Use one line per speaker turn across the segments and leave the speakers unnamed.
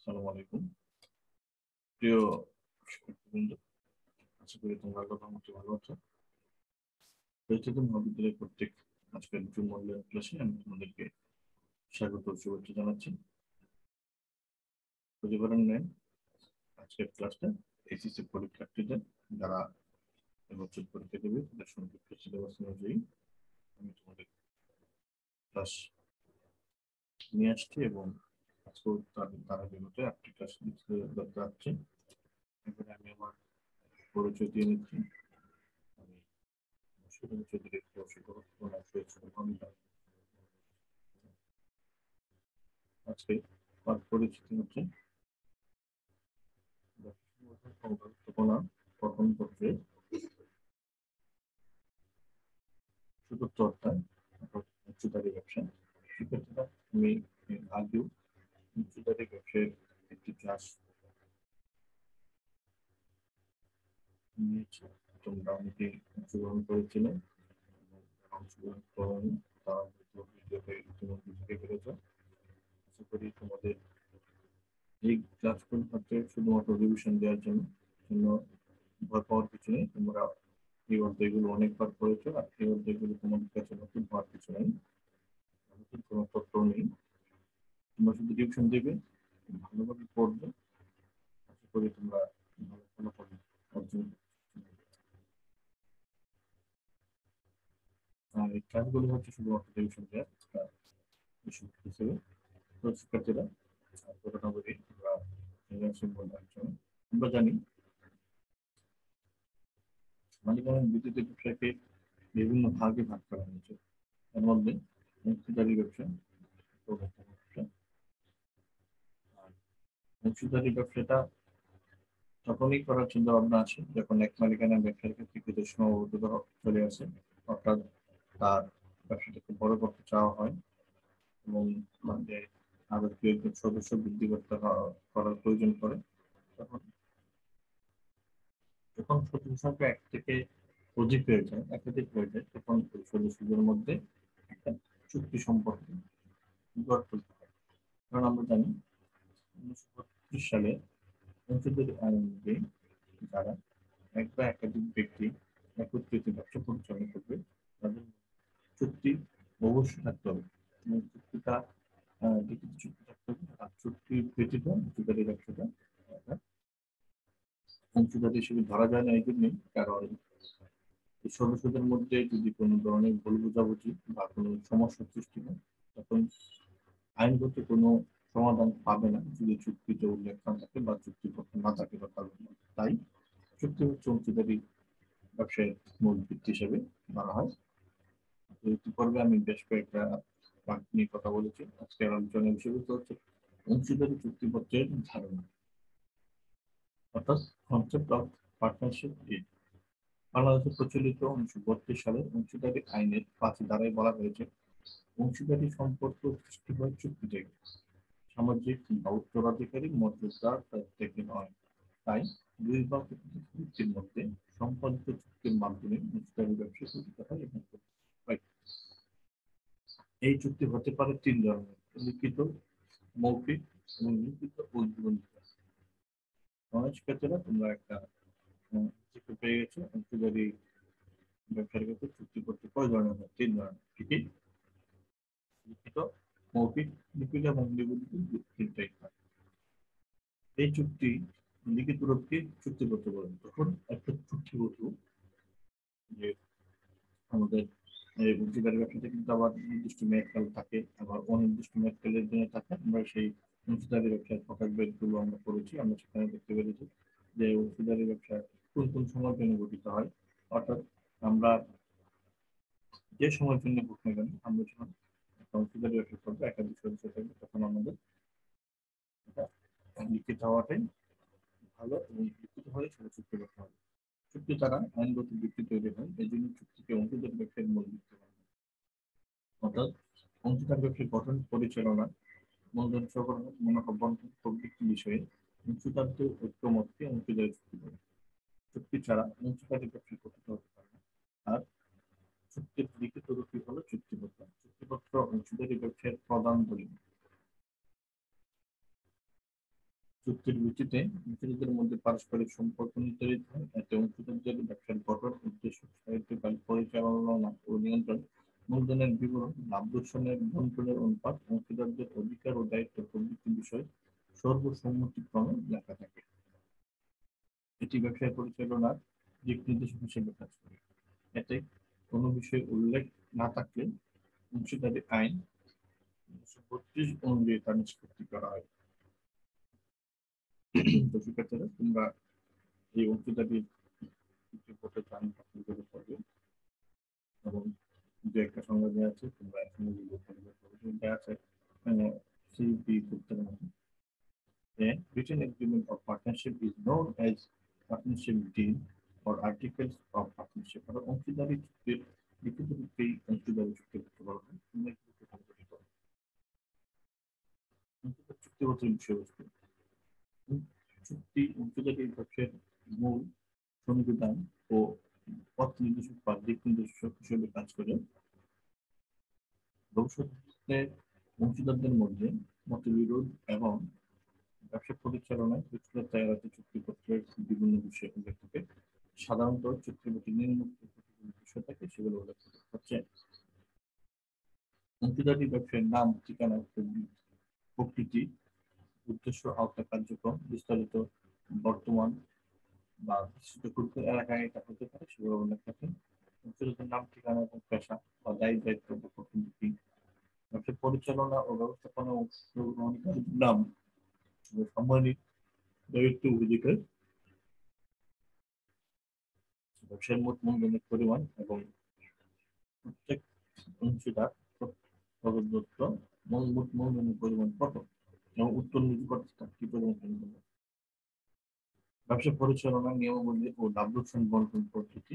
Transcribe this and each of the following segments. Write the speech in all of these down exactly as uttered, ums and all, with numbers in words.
আসসালামু আলাইকুম প্রিয় শিক্ষার্থীবৃন্দ, আশা করি তোমরা আল্লাহর রহমতে ভালো আছো। পরিচিত মহাবিদ্যালয় কর্তৃক আজকের নতুন মূল্যায়ন ক্লাসে আমি তোমাদেরকে স্বাগত ও শুভেচ্ছা জানাচ্ছি। প্রতিবারের ন্যায় আজকের ক্লাসটা এইচএসসি পরীক্ষার্থীদের যারা এবছর পরীক্ষা দেবে তাদের সংক্ষিপ্ত সিলেবাস অনুযায়ী আমি তোমাদের ক্লাস নিয়ে আসছি এবং আজকেও তাদের তারা বিগত একটি ক্লাস দিতে যাচ্ছে। এখানে আমি আমার পরিচয় দিয়ে নিচ্ছি। আমি সুরেন্দ্র চৌধুরী, আজকে তার পরিচিতি হচ্ছে ব্যবস্থাপনা গঠন পত্রের চতুর্থ অধ্যায় অংশীদারি ব্যবসা। শিক্ষার্থীরা, আমি আগেও অংশীদারি ব্যবসায় একটি ক্লাস নিয়েছি, তোমরা অনেকে অংশগ্রহণ করেছিলে। অংশগ্রহণ করেনি তারা হয়তো ভিডিওতে ইতিমধ্যে ঢুকে ফেলেছে। আশা করি তোমাদের এই ক্লাসগুলো হচ্ছে শুধুমাত্র রিভিশন দেওয়ার জন্য জন্য ভয় পাওয়ার কিছু নেই। তোমরা এই অধ্যায়গুলো অনেকবার পড়েছো, আর এই অধ্যায়গুলো তোমাদের কাছে নতুন হওয়ার কিছু নেই, নতুন কোনো তথ্য নেই। তোমরা শুধু রিভিশন দেবে, ভালোভাবে পড়বে, আশা করি তোমরা ভালো ফলাফল অর্জন করবে। আর এই ক্লাসগুলো হচ্ছে শুধুমাত্র রিভিশন দেওয়ার বিষয় হিসেবে। তো শিক্ষার্থীরা, ঘটনা বলি আমরা আমরা জানি মালিকানা বিদ্যুতের ব্যবসাকে বিভিন্ন ভাগে ভাগ করা হয়েছে। এর মধ্যে অংশীদারি ব্যবসা, ব্যবসা আর অংশীদারি ব্যবসাটা তখনই করার চিন্তা ভাবনা আসে যখন এক মালিকানা ব্যবসার ক্ষেত্রে কিছু সীমাবদ্ধতা চলে আসে, অর্থাৎ তার ব্যবসাটাকে বড় করতে চাওয়া হয় এবং মানে আরো কেউ একজন সদস্য বৃদ্ধি করতে করার প্রয়োজন পড়ে। তখন যখন সদস্য সংখ্যা এক থেকে অধিক হয়ে যায়, একাধিক হয়ে যায়, তখন সদস্যদের মধ্যে একটা চুক্তি সম্পর্ক গড়ে তুলতে হয়। কারণ আমরা জানি উনিশশো বত্রিশ সালে সংসদের আইন অনুযায়ী যারা এক বা একাধিক ব্যক্তি একত্রিত ব্যবসা পরিচালনা করবে তাদের চুক্তি অবশ্যই থাকতে হবে। চুক্তিটা লিখিত চুক্তি থাকতে হবে, আর চুক্তি ব্যতীত অংশীদারি ব্যবসাটা অংশীদারি হিসেবে ধরা যায় না। এই জন্যই কারণ সদস্যদের মধ্যে যদি কোনো ধরনের ভুল বোঝাবুঝি বা কোনো সমস্যার সৃষ্টি হয়, তখন আইনগত কোনো সমাধান পাবে না যদি চুক্তিতে উল্লেখ না থাকে বা চুক্তিপত্র না থাকে বা কারণ। তাই চুক্তি হচ্ছে অংশীদারি ব্যবসায়ের মূল ভিত্তি হিসেবে ধরা হয়। এই পর্বে আমি বেশ কয়েকটা পয়েন্ট নিয়ে কথা বলেছি। আজকের আলোচনার বিষয়বস্তু হচ্ছে অংশীদারি চুক্তিপত্রের ধারণা, অর্থাৎ কনসেপ্ট অফ পার্টনারশিপ ডিড। বাংলাদেশে প্রচলিত উনিশশো বত্রিশ সালের অংশীদারি আইনের পাঁচ ধারায় বলা হয়েছে, অংশীদারি সম্পর্ক সৃষ্টি হয় চুক্তি থেকে, সামাজিক বা উত্তরাধিকারী মর্যাদার থেকে নয়। তাই দুই বা ব্যক্তির মধ্যে সম্পাদিত চুক্তির মাধ্যমে অংশীদারি ব্যবসা শুরু হয় এবং এই চুক্তি হতে পারে তিন ধরনের: লিখিত, মৌখিক এবং লিখিত ও জীবন্ত। শিক্ষার্থীরা, তোমরা একটা পেয়ে গেছো অংশীদারি ব্যবসার ক্ষেত্রে চুক্তি করতে কয় ধরনের হয়? তিন ধরনের। ঠিকই, লিখিত, মৌখিক, লিখিত এবং নিবন্ধিত তিনটাই হয়। এই চুক্তি লিখিত রূপকে চুক্তিবদ্ধ করেন। তখন একটা চুক্তিবদ্ধ যে আমাদের অংশীদারি ব্যবসাতে কিন্তু আবার নির্দিষ্ট মেয়াদকাল থাকে, আবার অনির্দিষ্ট মেয়াদকালের জন্য থাকে। আমরা সেই অংশীদারি ব্যবসার প্রকাশ ভেদগুলো আমরা করেছি, আমরা সেখানে দেখতে পেরেছি যে অংশীদারি ব্যবসা কোন কোন সময়ের জন্য গঠিত হয়। অর্থাৎ আমরা যে সময়ের জন্য হোক না কেন, আমরা যখন অংশীদারি ব্যবসা করবো, একাধিক সদস্য থাকবে, তখন আমাদের লিখিত হওয়াটাই ভালো এবং লিখিত হয়ে সেটা চুক্তি করতে হবে। চুক্তি দ্বারা আইনগত ভিত্তি তৈরি হয়, এই জন্য চুক্তিকে অংশীদারি ব্যবসার মূল ভিত্তি হয়। অর্থাৎ অংশীদার ব্যবসার গঠন, পরিচালনা, মূলধন সরবরাহ, মুনাফা বন্টন প্রভৃতি বিষয়ে অংশীদারদের ঐক্যমতকে অংশীদারি চুক্তি বলে। চুক্তি ছাড়া অংশীদারি ব্যবসা গঠিত হতে পারে না। আর চুক্তির লিখিত রূপই হলো চুক্তিপত্র। চুক্তিপত্র অংশীদারি ব্যবসার প্রধান দলিল। চুক্তির ভিত্তিতে অংশীদারদের মধ্যে পারস্পরিক সম্পর্ক নির্ধারিত হয়, এতে অংশীদারদের ব্যবসার গঠন, উদ্দেশ্য, সাহিত্যকাল, পরিচালনা ও নিয়ন্ত্রণ, মূলধনের বিবরণ, লাভ লোকসানের বন্টনের অনুপাত, অংশীদারদের অধিকার ও দায়িত্ব প্রভৃতি বিষয় সর্বসম্মতিক্রমে লেখা থাকে। এটি ব্যবসায় পরিচালনার দিক নির্দেশক হিসেবে কাজ করে। এতে কোনো বিষয়ে উল্লেখ না থাকলে অংশীদারি আইন উনিশশো বত্রিশ অনুযায়ী তা নিষ্পত্তি করা হয়। তো শিক্ষার্থীরা, তোমরা এই অংশীদারির রিপোর্টে জানি করে পড়বে এবং যে একটা সংজ্ঞা দেওয়া আছে তোমরা এখানে দেওয়া আছে সিপি করতে পারবে। A written agreement of partnership is known as partnership deed or articles of partnership. আর অংশীদারি চুক্তির লিখিত রূপেই অংশীদারি চুক্তি করতে পারবে। তোমরা একটু খেয়াল করে দেখো। চুক্তিপত্রের বিষয়বস্তু। চুক্তি অংশীদারি পক্ষের মূল সংবিধান ও পথ নির্দেশক বা দিক নির্দেশক হিসেবে কাজ করে। ভবিষ্যতে অংশীদারদের মধ্যে মতবিরোধ এবং ব্যবসা পরিচালনায় জটিলতা এড়াতে চুক্তিপত্রের বিভিন্ন বিষয় উল্লেখ থাকে। সাধারণত চুক্তিপত্রের নিম্নোক্ত বিষয় থাকে, সেগুলো উল্লেখ হচ্ছে অংশীদারি ব্যবসায়ের নাম, ঠিকানা, প্রকৃতি, উদ্দেশ্য, আওতা, কার্যক্রম, বিস্তারিত, বর্তমান বা বিস্তৃত করতে এলাকায় এটা হতে পারে, সেগুলো উল্লেখ থাকে। অংশীদারদের নাম, ঠিকানা এবং পেশা বা দায়ী দায়িত্ব বা প্রতিনিধি, ব্যবসা পরিচালনা ও ব্যবস্থাপনা অংশগ্রহণকারীর নাম, সম্মানিত দায়িত্ব অধিকার, ব্যবসার মোট মূলধনের পরিমাণ এবং প্রত্যেক অংশীদার প্রদত্ত মোট মূলধনের পরিমাণ কত এবং উত্তর নির্ভরতা কি পরিমাণ। ব্যবসা পরিচালনার নিয়মাবলী ও লাভ লোকসান বন্টন পদ্ধতি।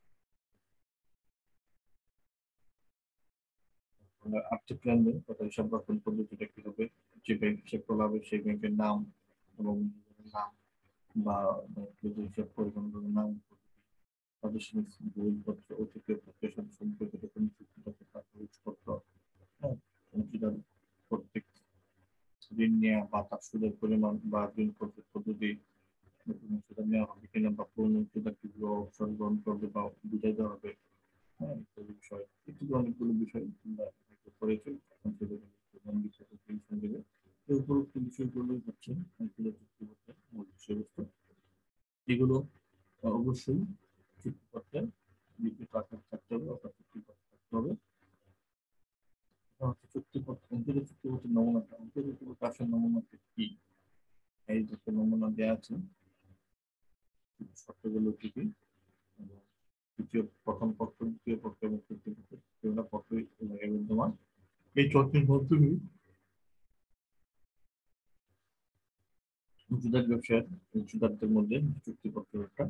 আর্থিক লেনদেন তথা হিসাব রক্ষণ পদ্ধতিটা কি হবে, যে ব্যাংক হিসাব খোলা হবে সেই ব্যাংকের নাম এবং নাম বা হিসাব পরিচালনার নাম, প্রাদেশিক বইপত্র, অতিথি প্রত্যাশন সম্পর্কিত কোনো চুক্তিপত্র, কাগজপত্র, অংশীদার প্রত্যেক ঋণ নেওয়া বা তার সুদের পরিমাণ বা ঋণ পরিশোধ পদ্ধতি, অংশীদার নেওয়া হবে কিনা বা কোন অংশীদার কিভাবে অবসর গ্রহণ করবে বা বুঝাই দেওয়া হবে। হ্যাঁ, ইত্যাদি বিষয়, ইত্যাদি অনেকগুলো বিষয় তোমরা পড়েছো। এখন এই উপরোক্ত বিষয়গুলো হচ্ছে চুক্তিপত্রের মূল বিষয়বস্তু। এগুলো অবশ্যই চুক্তিপত্রে লিখিত আকার থাকতে হবে, অর্থাৎ চুক্তিপত্র থাকতে হবে। চুক্তিপত্র অন্তর্গত চুক্তিপত্রের নমুনাটা, অন্তর্গত কাজের নমুনাটা কি, এই যে নমুনা দেওয়া আছে শর্তগুলো কি কি, দ্বিতীয় প্রথম পক্ষ, দ্বিতীয় পক্ষ এবং তৃতীয় পক্ষ বিভিন্ন পক্ষই বিদ্যমান। এই চর্চার মাধ্যমে অংশীদার ব্যবসার অংশীদারদের মধ্যে চুক্তিপত্র একটা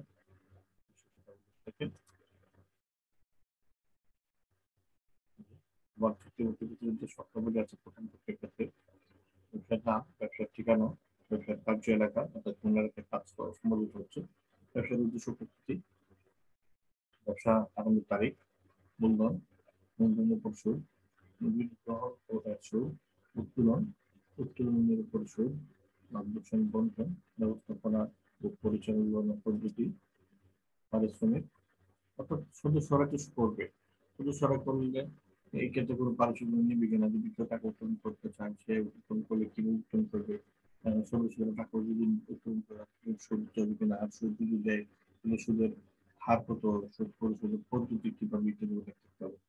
আবার চুক্তিপত্রের ভিতরে যে শর্তাবলী আছে প্রথম পক্ষের ক্ষেত্রে ব্যবসার নাম, ব্যবসার ঠিকানা, ব্যবসার কার্য এলাকা অর্থাৎ কোন এলাকায় কাজ করা সম্বলিত হচ্ছে, ব্যবসার উদ্দেশ্য, প্রকৃতি, ব্যবসা আরম্ভের তারিখ, মূলধন, মূলধনের পরিশোধ, গ্রহণ ও সুদ, উত্তোলন, উত্তোলনের পরিশোধ, লাভ লোকসান বন্টন, ব্যবস্থাপনা ও পরিচালনা পদ্ধতি, পারিশ্রমিক, অর্থাৎ সদস্যরা কিছু করবে, সদস্যরা করলে এই ক্ষেত্রে কোনো পারিশ্রমিক নিবে কিনা, যদি কেউ টাকা উত্তোলন করতে চান সে উত্তোলন করলে কিভাবে উত্তোলন করবে, সদস্যরা টাকা যদি উত্তোলন করে সুদ দেবে কিনা, আর সুদ যদি দেয় তাহলে সুদের হার কত, সুদ পরিশোধের পদ্ধতি কিভাবে ইত্যাদি দেখতে হবে।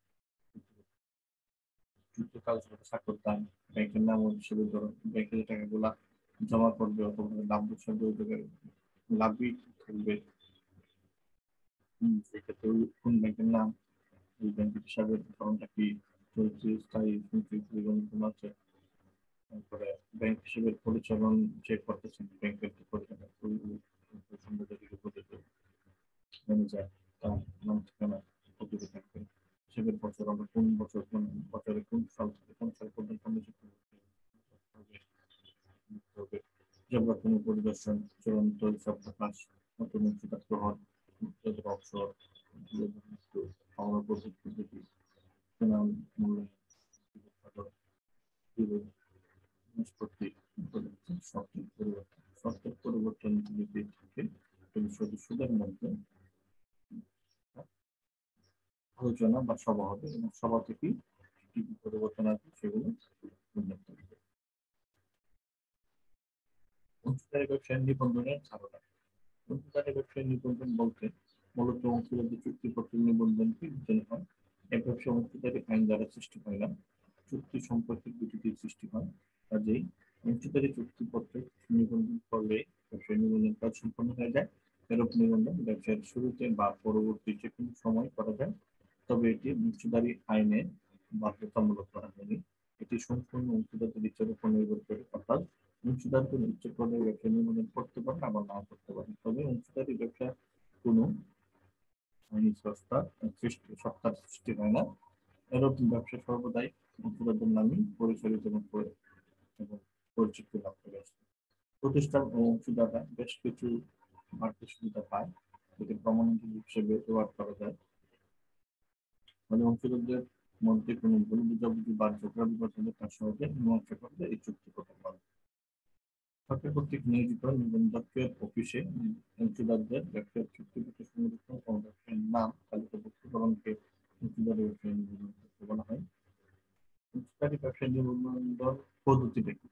স্বাক্ষর দান, ব্যাংকের নাম হিসেবে ধরো ব্যাংকে যে টাকাগুলা জমা করবে অথবা লাভ লোকসান লাভই থাকবে, সেক্ষেত্রে কোন ব্যাংকের নাম, এই ব্যাংকের হিসাবের ধরনটা কি, চলছে স্থায়ী পরিগণনা আছে, তারপরে ব্যাংক হিসেবে পরিচালন যে করতেছেন ব্যাংকের ম্যানেজার, তার নাম ঠিকানা পদ্ধতি থাকবে, হিসেবের বছর আমরা কোন বছর কোন বছরে কোন সাল থেকে কোন সাল পর্যন্ত যেমন কোনো পরিদর্শন, চূড়ান্ত হিসাব প্রকাশ, নতুন অংশীদার গ্রহণ, অবসর, পাওনা পদ্ধতি, নিষ্পত্তি, শর্ত পরিবর্তন, অংশীদারদের মধ্যে আলোচনা বা সভা হবে এবং সভা থেকে কি কি পরিবর্তন আসবে সেগুলো উল্লেখ করবে। অংশীদারি ব্যবসায় নিবন্ধনের ধারণা। অংশীদারি ব্যবসায় নিবন্ধন বলতে মূলত অংশীদারদের চুক্তিপত্রের নিবন্ধনকে বোঝানো হয়। এই ব্যবসা অংশীদারি আইন দ্বারা সৃষ্টি হয় না, চুক্তি সম্পর্কের ভিত্তিতে সৃষ্টি হয়। কাজেই অংশীদারি চুক্তিপত্রে নিবন্ধন করলে ব্যবসায় নিবন্ধন কাজ সম্পন্ন হয়ে যায়। এরূপ নিবন্ধন ব্যবসায়ের শুরুতে বা পরবর্তী যে কোনো সময় করা যায়, তবে এটি অংশীদারি আইনে বাধ্যতামূলক করা হয়নি। এটি সম্পূর্ণ অংশীদারদের ইচ্ছার উপর নির্ভর করে, অর্থাৎ অংশীদারদের ইচ্ছে করলে ব্যবসা নিবন্ধন করতে পারে আবার নাও করতে পারে। তবে অংশীদারি ব্যবসা কোনো আইনি সংস্থা সৃষ্টি সত্তার সৃষ্টি হয় না। এরূপ ব্যবসা সর্বদাই অংশীদারদের নামেই পরিচালিত এবং পরিচিতি লাভ করে আসছে। প্রতিষ্ঠান ও অংশীদাররা বেশ কিছু বাড়তি সুবিধা পায়, যেটি প্রমাণিত হিসেবে ব্যবহার করা যায়। মানে অংশীদারদের মধ্যে কোনো ভুল বুঝাবুঝি বা ঝগড়া বিবাদ হলে তার সহজে মীমাংসা করতে এই চুক্তিপত্র পারে। সরকার কর্তৃক নিয়োজিত নিবন্ধকের অফিসে অংশীদারদের ব্যবসার চুক্তিপত্র সংরক্ষণ ও ব্যবসায়ীর নাম তালিকাভুক্তকরণকে অংশীদারি ব্যবসায় নিবন্ধন করতে বলা হয়। অংশীদারি ব্যবসায় নিবন্ধন পদ্ধতিটা কি?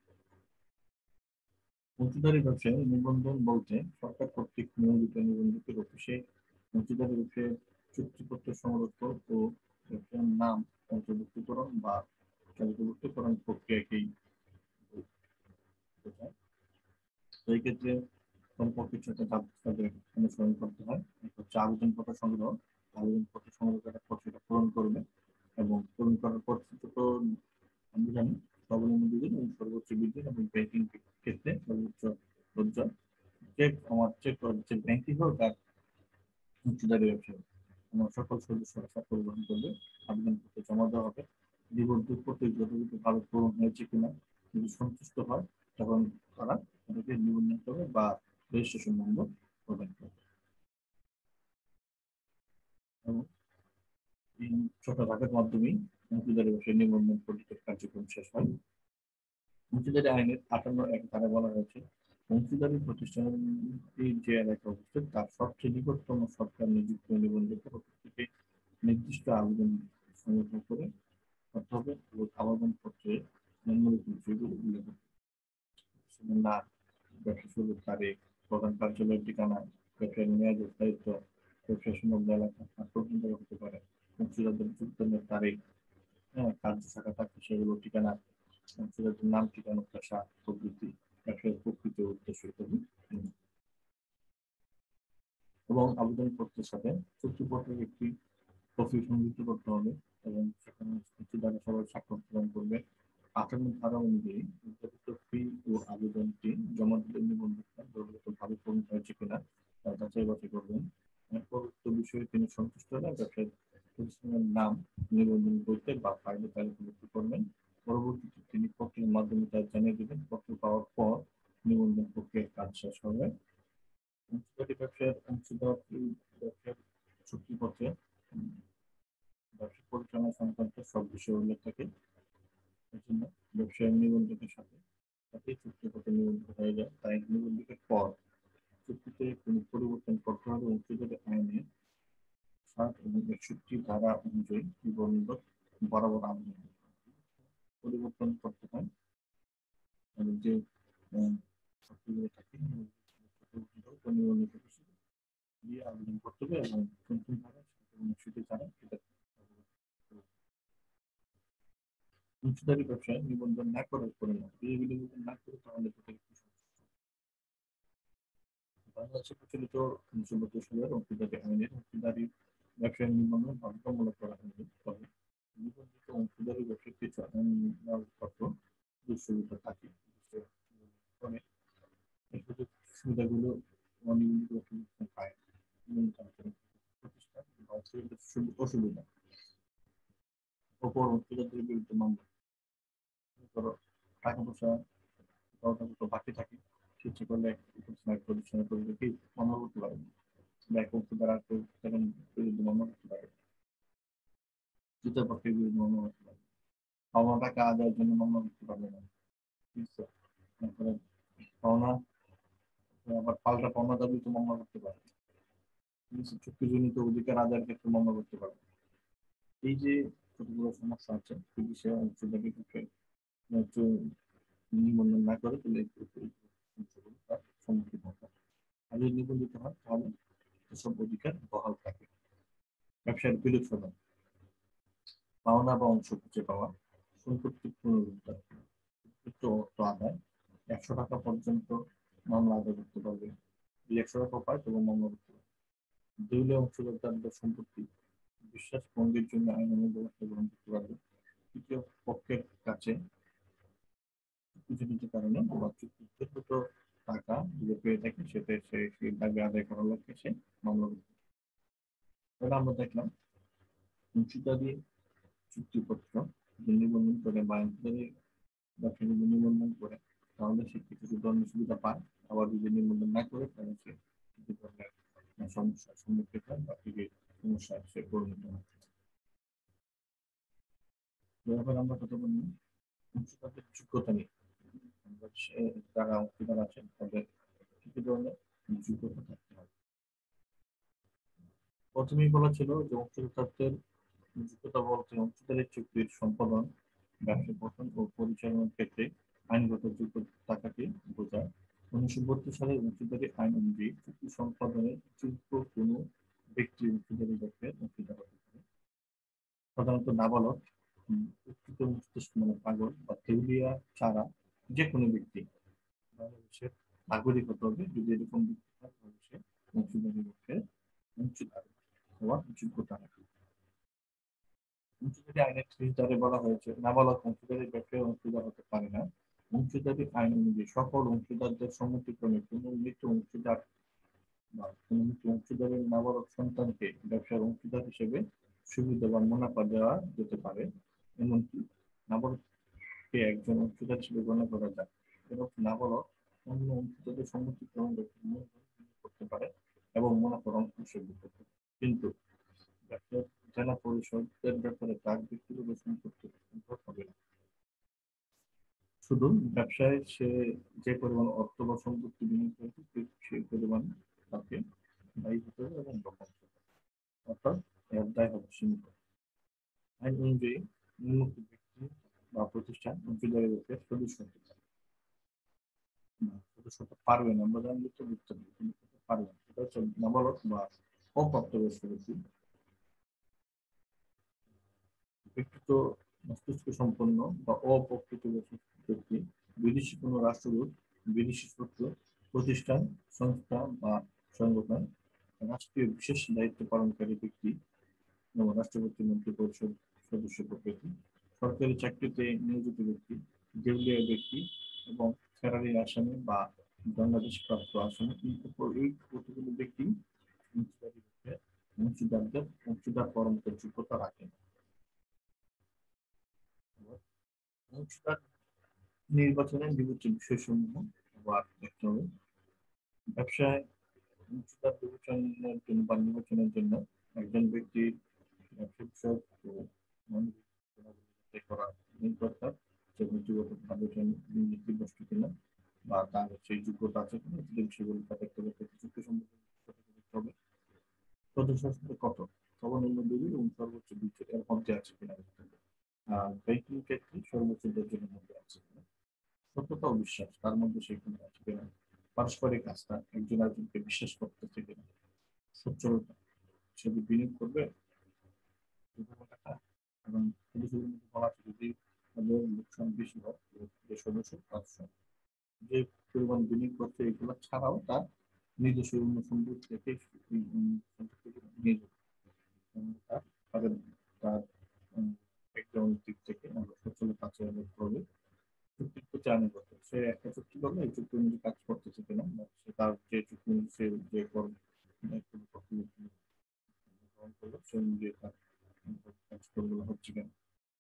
অংশীদারি ব্যবসায় নিবন্ধন বলতে সরকার কর্তৃক নিয়োজিত নিবন্ধকের অফিসে অংশীদারি ব্যবসায় চুক্তিপত্র সংরক্ষণ ও ব্যবসায়ের নাম অন্তর্ভুক্তিকরণ বা তালিকাভুক্তকরণ প্রক্রিয়াকেই বোঝায়। এই ক্ষেত্রে কমপক্ষে ছয়টা ধাপ তাদের অনুসরণ করতে হয়। হচ্ছে আবেদনপত্র সংগ্রহ, আবেদনপত্র সংগ্রহ করার পর সেটা পূরণ করবে এবং পূরণ করার পর তো আমি জানি সর্বনিম্ন দুদিন এবং সর্বোচ্চ বিশ এবং ব্যাংকিং ক্ষেত্রে সর্বোচ্চ পর্যন্ত চেক আমার চেক হচ্ছে ব্যাংকিং হোক আর অংশীদারি ব্যবসায় আমার সকল সদস্যরা স্বাক্ষর গ্রহণ করবে। আবেদনপত্র জমা দেওয়া হবে, নিবন্ধন পত্র যথাযথভাবে পূরণ হয়েছে কিনা যদি সন্তুষ্ট হয় তখন তারা তাদেরকে নিবন্ধন করবে বা রেজিস্ট্রেশন নম্বর প্রদান করবে। এবং এই ছোট ধাপের মাধ্যমেই অংশীদারি ব্যবসায় নিবন্ধন পরিচয় কার্যক্রম শেষ হয়। অংশীদারি আইনের আটান্ন এক ধারা বলা হয়েছে, অংশীদারি প্রতিষ্ঠানটি যে এলাকায় অবস্থিত তার সবচেয়ে নিকটতম সরকার নিযুক্ত নিবন্ধকের উপস্থিতি নির্দিষ্ট আবেদন সংগ্রহ করে করতে হবে এবং আবেদনপত্রে নিম্নলিখিত বিষয়গুলো উল্লেখ করতে হবে: নাম, ব্যবসা শুরুর তারিখ, প্রধান কার্যালয়ের ঠিকানা, ব্যবসায়ের মেয়াদ ও দায়িত্ব, ব্যবসা সংলগ্ন এলাকা পর্যন্ত হতে পারে, অংশীদারদের যোগদানের তারিখ, হ্যাঁ কার্য শাখা থাকলে সেগুলো ঠিকানা, অংশীদারদের নাম, ঠিকানা, পেশা, প্রবৃত্তি, ব্যবসায়ের প্রকৃতি ও উদ্দেশ্য ইত্যাদি। এবং আবেদনপত্রের সাথে চুক্তিপত্রের একটি কপি সংযুক্ত করতে হবে এবং সেখানে অংশীদাররা সবাই স্বাক্ষর প্রদান করবে। আঠান্ন ধারা অনুযায়ী নির্ধারিত ফি ও আবেদনটি জমা দিলে নিবন্ধকরা দলগতভাবে পূরণ হয়েছে কিনা তা যাচাই বাছাই করবেন। এরপর উক্ত বিষয়ে তিনি সন্তুষ্ট হলে ব্যবসায়িক প্রতিষ্ঠানের নাম নিবন্ধন বইতে বা ফাইলে তালিকাভুক্ত করবেন। পরবর্তীতে তিনি পত্রের মাধ্যমে তা জানিয়ে দেবেন। পত্র পাওয়ার পর নিবন্ধন প্রক্রিয়ার কাজ শেষ হবে। অংশীদারি ব্যবসায়ের অংশীদার ব্যবসার চুক্তিপত্রে ব্যবসা পরিচালনা সংক্রান্ত সব বিষয় উল্লেখ থাকে। এই জন্য ব্যবসায়ের নিবন্ধকের সাথে সাথে চুক্তিপত্র নিবন্ধন হয়ে যায়। তাই নিবন্ধকের পর চুক্তিতে কোনো পরিবর্তন করতে হবে। অংশীদারি আইনের ষাট এবং একষট্টি ধারা অনুযায়ী নিবন্ধক বরাবর আবেদন পরিবর্তন করতে হয় এবং যে শর্তগুলো থাকে নিবন্ধক দিয়ে আবেদন করতে হবে এবং কোন কোন ধারা অনুষ্ঠিত জানা সেটা। অংশীদারি ব্যবসায় নিবন্ধন না করার পরিণাম যদি নিবন্ধন না করে তাহলে বাংলাদেশে প্রচলিত উনিশশো বত্রিশ সালের অংশীদারি আইনের অংশীদারি ব্যবসায় নিবন্ধন বাধ্যতামূলক করা হয়নি। তবে নিবন্ধিত অংশীদারি ব্যবসার কিছু আইনগত সুবিধা থাকে। সুবিধাগুলো অনিয়মিত পায় প্রতিষ্ঠান অসুবিধা অপর অংশীদারদের বিরুদ্ধে মামলা টাকা পয়সা বাকি থাকে কিছু করলে প্রতিষ্ঠানের পরিবেশকে মামলা করতে পারে ব্যাংক অংশীদার বিরুদ্ধে মামলা করতে পারে, তৃতীয় পক্ষের বিরুদ্ধে মামলা করতে পারে, পাওনা টাকা আদায়ের জন্য মামলা করতে পারবে না। তারপরে পাওনা আবার পাল্টা পাওনা দাবিতে মামলা করতে পারে। চুক্তিজনিত অধিকার আদায়ের ক্ষেত্রে মামলা করতে পারবে। এই যে কতগুলো সমস্যা আছে যদি সে অংশীদারি পক্ষে নিবন্ধন না করে তাহলে তার সম্মুখীন হতে হবে। আর যদি নিবন্ধিত হয় তাহলে এসব অধিকার বহাল থাকে। ব্যবসার বিলুপ সাধন, পাওনা বা অংশ খুঁজে পাওয়া, সম্পত্তি পুনরুদ্ধার, অর্থ আদায়, একশো টাকা পর্যন্ত মামলা আদায় করতে পারবে। একশো টাকা পায় তবে মামলা করতে পারবে। দেউলিয়া অংশীদারদের সম্পত্তি বিশ্বাস ভঙ্গের জন্য আইনানুগ ব্যবস্থা গ্রহণ করতে পারবে। তৃতীয় পক্ষের কাছে চুক্তিজনিত কারণে বা চুক্তিগত টাকা যদি পেয়ে থাকে সেটা সে সেই দাবি আদায় করার লক্ষ্যে সে মামলা করতে পারে। তাহলে আমরা দেখলাম অংশীদারি চুক্তিপত্র নিবন্ধন করে বা অংশীদারি ব্যবসা যদি নিবন্ধন করে তাহলে সে কিছু ধরনের সুবিধা পায়, আবার যদি নিবন্ধন না করে তাহলে সে কিছু ধরনের সমস্যার সম্মুখীন হয় বা থেকে সমস্যায় সে পরিণত হয়। এবার আমরা কথা বলি অংশীদারদের যোগ্যতা নিয়ে। যারা অংশীদার আছেন তাদের কিছু ধরনের যোগ্যতা থাকতে হবে। প্রথমেই বলা ছিল যে অংশীদারদের যোগ্যতা বলতে অংশীদারি চুক্তির সম্পাদন, ব্যবসা গঠন ও পরিচালনার ক্ষেত্রে আইনগত যোগ্যতা থাকাকে বোঝায়। উনিশশো বত্রিশ সালের অংশীদারি আইন অনুযায়ী চুক্তি সম্পাদনের যোগ্য কোনো ব্যক্তি অংশীদারি ব্যক্তির অংশীদার হতে পারে। সাধারণত নাবালক, উত্তেজিত মস্তিষ্ক মানে পাগল বা দেউলিয়া ছাড়া যে কোনো ব্যক্তি বাংলাদেশের নাগরিক হতে হবে। যদি এরকম ব্যক্তি হয় তাহলে সে অংশীদারি ব্যক্তির অংশীদার হওয়ার যোগ্যতা রাখে। অংশীদারি আইনের ত্রিশ ধারে বলা হয়েছে নাবালক অংশীদারি ব্যক্তির অংশীদার হতে পারে না। অংশীদারি আইন অনুযায়ী সকল অংশীদারদের সম্মতিক্রমে কোনো মৃত অংশীদার বা কোনো মৃত অংশীদারের নাবালক সন্তানকে ব্যবসার অংশীদার হিসেবে সুবিধা বা মুনাফা দেওয়া যেতে পারে। এমনকি নাবালককে একজন অংশীদার হিসেবে গণ্য করা যায় এবং নাবালক অন্য অংশীদারদের সম্মতিক্রমে করতে পারে এবং মুনাফার অংশ হিসেবে করতে পারে। কিন্তু ব্যবসার জেলা পরিষদের ব্যাপারে তার ব্যক্তিগত সম্পত্তি হবে না। শুধু ব্যবসায় সে যে পরিমাণ অর্থ বা সম্পত্তি বিনিয়োগ করেছে সেই পরিমাণ তাকে দায়ী হতে হবে এবং রকম অর্থাৎ এর দায় হবে সীমিত। আইন অনুযায়ী নিম্নোক্ত ব্যক্তি বা প্রতিষ্ঠান অংশীদারি ব্যক্তির সদস্য হতে পারে। সদস্য হতে পারবে না, আমরা জানলে তো বুঝতে পারি কিন্তু পারবে না। এটা হচ্ছে নাবালক বা অপ্রাপ্তবয়স্ক ব্যক্তি, ব্যক্তিত্ব মস্তিষ্ক সম্পন্ন বা অপ্রকৃত ব্যক্তি, বিদেশি কোনো রাষ্ট্রদূত, বিদেশি সূত্র, প্রতিষ্ঠান, সংস্থা বা সংগঠন, রাষ্ট্রীয় বিশেষ দায়িত্ব পালনকারী ব্যক্তি এবং রাষ্ট্রপতি মন্ত্রী পরিষদ সদস্য প্রভৃতি, সরকারি চাকরিতে নিয়োজিত ব্যক্তি, দেউলিয়া ব্যক্তি এবং ফেরারি আসামি বা বাংলাদেশ প্রাপ্ত আসামি এই কতগুলো ব্যক্তি অংশীদারদের অংশীদার পরম্পরার যোগ্যতা রাখেন। অংশীদার নির্বাচনের বিবেচ্য বিষয়সমূহ আবার দেখতে হবে। ব্যবসায় অংশীদার বিবেচনের জন্য বা নির্বাচনের জন্য একজন ব্যক্তির ব্যবসায়িক ও করা নির্ভরতা যে ব্যক্তিগতভাবে নির্দিষ্ট কিনা বা তার সেই যোগ্যতা আছে কিনা সেগুলো দেখতে হবে। চুক্তি সম্পর্কে দেখতে হবে সদস্যের সাথে কত সর্বনিম্ন দুই এবং সর্বোচ্চ দুই এর মধ্যে আছে কিনা দেখতে হবে। আর ব্যাংকিং ক্ষেত্রে সর্বোচ্চ দশজনের মধ্যে আছে কিনা, সত্যতা ও বিশ্বাস তার মধ্যে সেখানে আছে কিনা, পারস্পরিক আস্থা একজন একজনকে বিশ্বাস করতেছে কিনা, সচ্ছলতা সে বিনিয়োগ করবে টাকা এবং সদস্যদের মধ্যে বলা আছে যদি তাদের লোকসান বেশি হয় যে সদস্য পাঁচশো যে পরিমাণ বিনিয়োগ করছে এগুলো ছাড়াও তার নিজস্ব অন্য সম্পত্তি থেকে নিয়ে তার তাদের তার ব্যাকগ্রাউন্ড দিক থেকে আমরা সচ্ছলতা আছে দেখতে হবে। চুক্তির প্রতি আনুগত্য সে একটা চুক্তি করলে এই চুক্তি অনুযায়ী কাজ করতেছে কিনা, সে তার যে চুক্তি সে যে গ্রহণ করলো সে অনুযায়ী তার কাজগুলো হচ্ছে কিনা।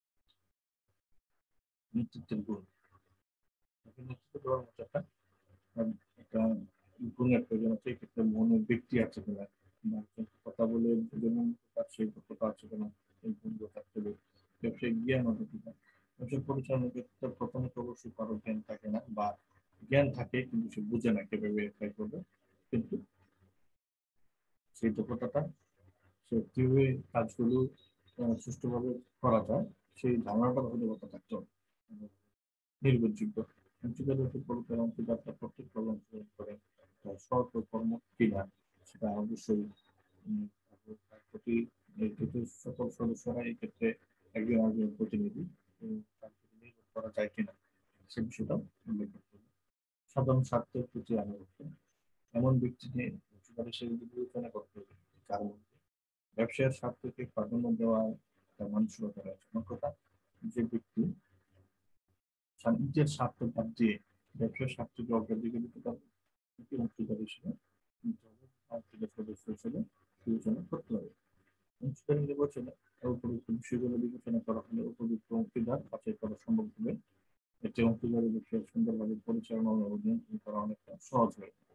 নেতৃত্বের গুণ নেতৃত্ব দেওয়ার মতো একটা একটা গুণের প্রয়োজন আছে। এক্ষেত্রে মনের ব্যক্তি আছে কিনা, কথা বলে যেমন তার সেই কথা আছে কিনা, এই গুণগুলো থাকতে হবে। ব্যবসায়িক জ্ঞান আছে কিনা, ব্যবসায় পরিচালনার ক্ষেত্রে প্রথমত অবশ্যই কারো জ্ঞান থাকে না বা জ্ঞান থাকে কিন্তু সে বুঝে না কিভাবে অ্যাপ্লাই করবে। কিন্তু সেই দক্ষতাটা সে কিভাবে কাজগুলো সুষ্ঠুভাবে করা যায় সেই ধারণাটা অভিজ্ঞতা থাকতে হবে, নির্ভরযোগ্য অংশীদার পরিচালনা অংশীদারটা প্রত্যেকভাবে অংশগ্রহণ করে শর্ত কর্ম কিনা সেটা অবশ্যই প্রতি সকল সদস্যরা এই ক্ষেত্রে একজন একজন প্রতিনিধি নির্ভর করা যায় কিনা সে বিষয়টা উল্লেখ করতে হবে। সাধারণ স্বার্থের প্রতি আনুগত্য এমন ব্যক্তি নিয়ে অংশীদারের সে বিবেচনা করতে হবে যার মধ্যে ব্যবসায়ের স্বার্থকে প্রাধান্য দেওয়া মানসিকতা রয়েছে। কথা যে ব্যক্তি নিজের স্বার্থ বাদ দিয়ে ব্যবসার স্বার্থকে অগ্রাধিকার দিতে পারবে অংশীদার হিসেবে সদস্য হিসেবে বিবেচনা করতে হবে। অংশীদার নির্বাচনে উপযুক্ত বিষয়গুলো বিবেচনা করা হলে উপযুক্ত অংশীদার বাছাই করা সম্ভব হবে। এতে অংশীদারি ব্যবসায় সুন্দরভাবে পরিচালনা ও নিয়ন্ত্রণ করা অনেকটা সহজ হয়ে যাবে।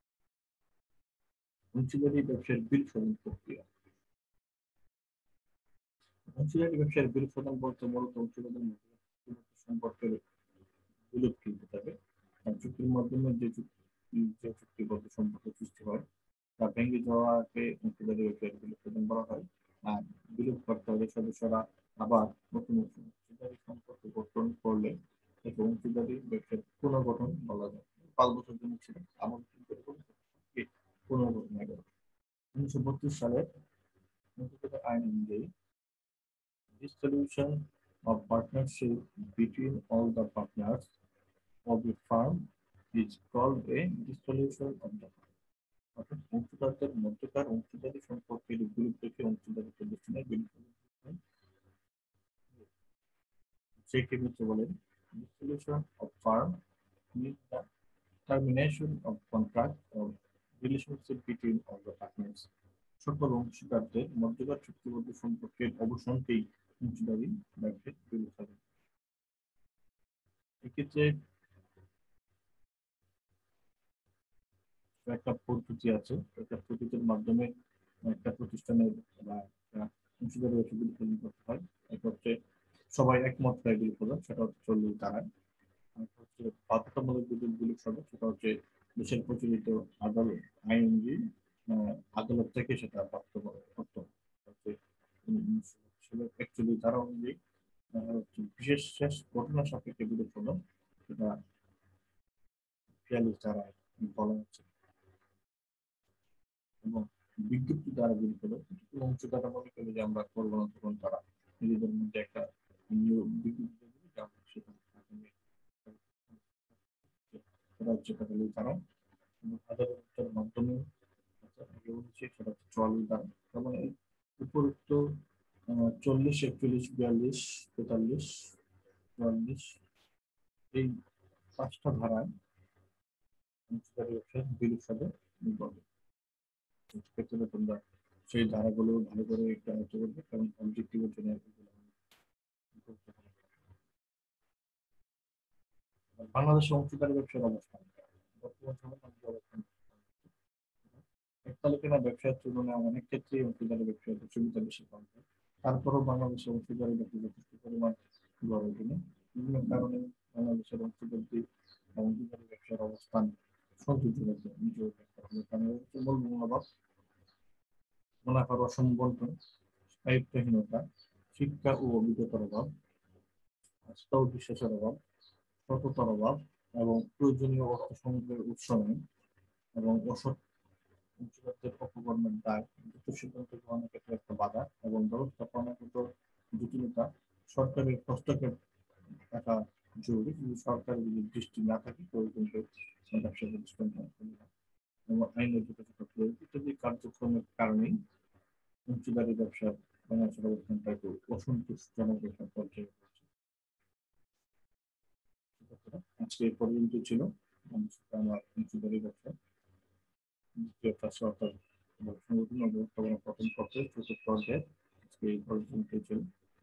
অংশীদারি ব্যবসার বিল শোধন প্রক্রিয়া অংশীদারি ব্যবসার বিল শোধন বলতে মূলত অংশীদারের সম্পর্কের বিলোপ কিনতে হবে। চুক্তির মাধ্যমে যে চুক্তি যে চুক্তিবদ্ধ সম্পর্ক সৃষ্টি হয় তা ভেঙে যাওয়াকে অংশীদারি ব্যবসার বিলোপ শোধন বলা হয়। আর বিলোপ করতে হলে সদস্যরা আবার নতুন অংশীদারি সম্পর্ক গঠন করলে একে অংশীদারি ব্যবসার পুনর্গঠন বলা যায়। পাঁচ বছর জন্য ছিল আমার পুনর্গঠন হয়ে গেল। উনিশশো বত্রিশ সালের আইন অনুযায়ী dissolution of partnership between all the partners of a firm is called a dissolution of the firm. অর্থাৎ অংশীদারদের মধ্যকার অংশীদারি সম্পর্কের বিরুদ্ধ থেকে অংশীদারি প্রতিষ্ঠানের বিরুদ্ধে সেই ক্ষেত্রে বলেন dissolution of firm means the termination of contract or relationship between all the partners. সকল অংশীদারদের মধ্যকার চুক্তিবদ্ধ সম্পর্কের অবসানকেই অংশীদারি ব্যবসায় বিরোধ হবে। এক্ষেত্রে একটা পদ্ধতি আছে, একটা পদ্ধতির মাধ্যমে একটা প্রতিষ্ঠানের বা অংশীদারি ব্যবসা বিলুপ্ত করতে হয়। এটা হচ্ছে সবাই একমত হয় বিলুপ্ত, সেটা হচ্ছে চল্লিশ ধারায়। হচ্ছে বাধ্যতামূলক বিদ্যুৎ বিলুপ হবে, সেটা হচ্ছে দেশের প্রচলিত আদালত আইনজীবী আদালত থেকে সেটা প্রাপ্ত করতে হবে। একচল্লিশ ধারা অনুযায়ী বিশেষ শেষ ঘটনা সাপেক্ষে বিলুপ হলো, সেটা বিয়াল্লিশ ধারায় বলা হচ্ছে। এবং বিজ্ঞপ্তি দ্বারা বিল হলো অংশ দ্বারা মনে করি যে আমরা করবো না, তখন তারা নিজেদের মধ্যে একটা বিজ্ঞপ্তি সেটা হচ্ছে তারা আদালতের মাধ্যমে সেটা হচ্ছে চুয়াল্লিশ ধারা। এবং এই উপরোক্ত চল্লিশ একচল্লিশ বিয়াল্লিশ তেতাল্লিশ চুয়াল্লিশ এই পাঁচটা ধারায় অংশীদারি ব্যবসায় বিলুপ হবে নির্ভর। ক্ষেত্রে তোমরা সেই ধারাগুলো ভালো করে একটু আলোচনা করবে, কারণ অবজেক্টিভের জন্য বাংলাদেশের অংশীদারি ব্যবসার অবস্থান বর্তমান সময়ে এককালীন ব্যবসার তুলনায় অনেক ক্ষেত্রে অংশীদারি ব্যবসার সুবিধা বেশি পাওয়া যায়। তারপরেও বাংলাদেশের অংশীদারি ব্যবসা যথেষ্ট পরিমাণ গড়ে ওঠেনি। বিভিন্ন কারণে বাংলাদেশের অংশীদারি অংশীদারি ব্যবসার অবস্থান সংকুচিত হয়েছে। মূল মূল্যবোধ মুনাফার অসম্বন্টন, স্থায়িত্বহীনতা, শিক্ষা ও অভিজ্ঞতার অভাব, আস্থা ও বিশ্বাসের অভাব, সততার অভাব এবং প্রয়োজনীয় অর্থ সংগ্রহের উৎস নেই এবং অসৎ অংশীদারদের অপকর্মের দায় দ্রুত সিদ্ধান্ত গ্রহণের ক্ষেত্রে একটা বাধা এবং ব্যবস্থাপনাগত জটিলতা। সরকারের হস্তক্ষেপ থাকা জরুরি, কিন্তু সরকারের যদি দৃষ্টি না থাকে তবে কিন্তু ব্যবসা প্রতিষ্ঠান এবং আইনের ছোট ছোট প্রয়োগ ইত্যাদি কার্যক্রমের কারণেই অংশীদারি ব্যবসা বাংলাদেশের অবস্থানটা একটু অসন্তোষজনক একটা পর্যায়ে পড়ছে। আজকে এই পর্যন্ত ছিল আমার অংশীদারি ব্যবসা দ্বিতীয় ক্লাসে, অর্থাৎ সংগঠন ও ব্যবস্থাপনা প্রথম পর্যায়ে চতুর্থ পর্যায়ে আজকে এই পর্যন্ত ছিল।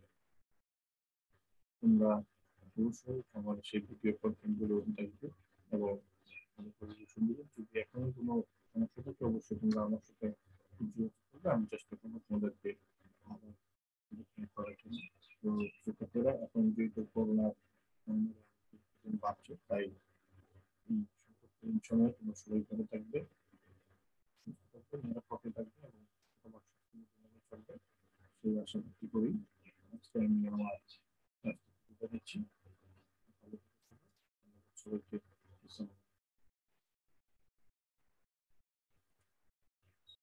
তোমরা অবশ্যই আমার সেই ভিডিও কন্টেন্টগুলো দেখবে এবং যদি এখনো কোনো সমস্যা থাকে অবশ্যই তোমরা আমার সাথে আমি চেষ্টা করবো তোমাদেরকে করার জন্য। তো শিক্ষার্থীরা এখন যেহেতু করোনার বাড়ছে, তাই সময় তোমরা সবাই ভালো থাকবে, সুস্থ থাকবে, নিরাপদে থাকবে। এই আশা ব্যক্ত করি। আজকে আমি আমার কাজ দিচ্ছি। সবাইকে